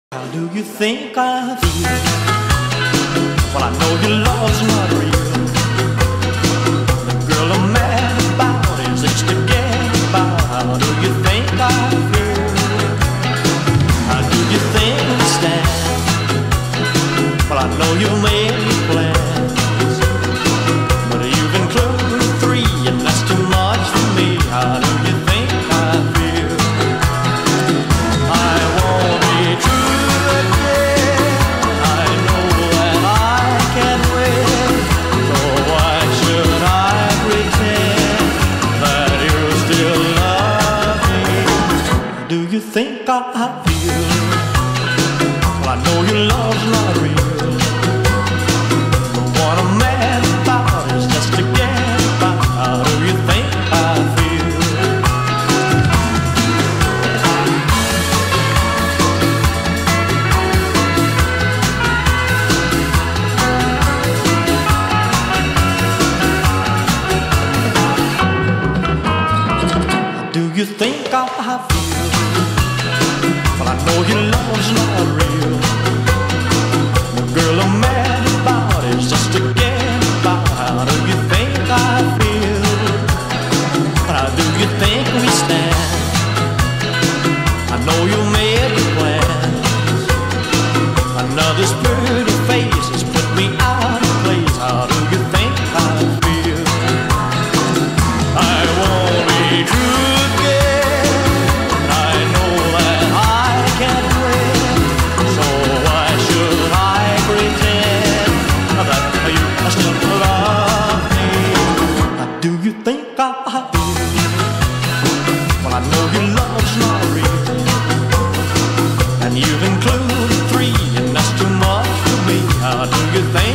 How do you think I feel? Well, I know your love's not real. The girl I'm mad about is itch to get about. How do you think I feel? How do you think we stand? Well, I know you made plans, but you've included three, and that's too much for me. How do you think I feel? I won't be true again. I know that I can't win. So why should I pretend that you still love me? Do you think I feel? Well, I know your love's not real. But what I'm mad about is just to get by. How do you think I feel? Do you think I feel? Well, I know your love's not real. The girl I'm mad about is just to get by. How do you think I feel? How do you think we stand? I know you made the plans. Another's pretty face has put me out of place. How do you think I feel? I won't be true again. I know that I can't win. So why should I pretend that you still love me? Do you think I feel? Well, I know your love's not real, and you've included three, and that's too much for me. How do you think